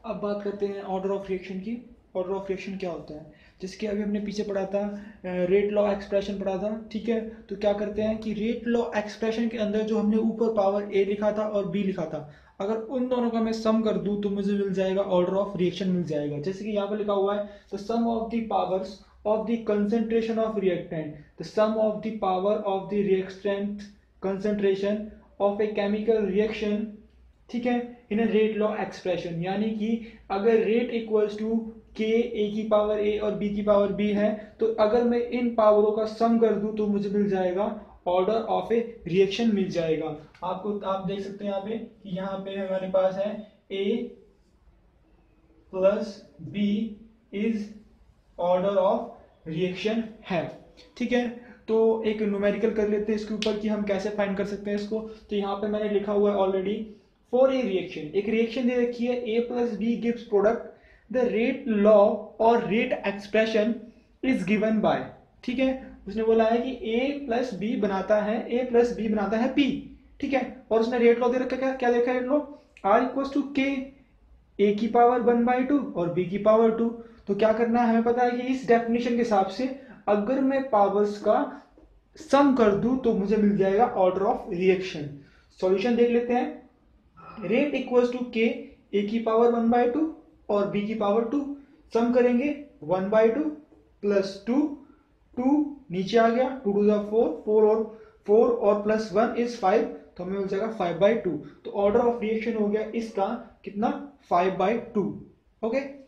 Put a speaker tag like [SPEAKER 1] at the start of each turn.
[SPEAKER 1] अब बात करते हैं ऑर्डर ऑफ रिएक्शन की। ऑर्डर ऑफ रिएक्शन क्या होता है, जिसके अभी हमने पीछे पढ़ा था, रेट लॉ एक्सप्रेशन पढ़ा था, ठीक है। तो क्या करते हैं कि रेट लॉ एक्सप्रेशन के अंदर जो हमने ऊपर पावर ए लिखा था और बी लिखा था, अगर उन दोनों का मैं सम कर दूं तो मुझे मिल जाएगा ऑर्डर ऑफ रिएक्शन मिल जाएगा। जैसे कि यहाँ पर लिखा हुआ है the sum of the powers of the concentration of reactant, the sum of the power of the reactant concentration of a chemical reaction, ठीक है, in a rate law expression. यानी कि अगर rate equals to K A की power ए और B की power B है, तो अगर मैं इन पावरों का सम कर दूं तो मुझे मिल जाएगा ऑर्डर ऑफ ए रिएक्शन मिल जाएगा। आपको आप देख सकते हैं यहाँ पे कि यहाँ पे हमारे पास है A plus B is order of reaction है, ठीक है। तो एक न्यूमेरिकल कर लेते हैं इसके ऊपर कि हम कैसे फाइंड कर सकते हैं इसको। तो यहाँ पे मैंने लिखा हुआ है ऑलरेडी फॉर ए रिएक्शन, एक रिएक्शन दे रखी है A plus B gives product, the rate law और rate expression is given by, ठीक है। उसने बोला है कि ए प्लस बी बनाता है पी, ठीक है। और उसने रेट लॉ दे रखा है, क्या देखा है rate law, R equal to K A की पावर 1/2 और बी की पावर 2। तो क्या करना है, हमें पता है कि इस डेफिनेशन के हिसाब से अगर मैं पावर्स का सम कर दूं तो मुझे मिल जाएगा ऑर्डर ऑफ रिएक्शन। सॉल्यूशन देख लेते हैं। Rate equals to K A की पावर 1/2 और बी की पावर 2, सम करेंगे 1/2 प्लस 2, 2 नीचे आ गया, 2 टू 4, 4 और प्लस 1 इज 5, तो हमें मिल जाएगा 5/2। तो ऑर्डर ऑफ रिएक्शन हो गया इसका कितना, 5/2। ओके।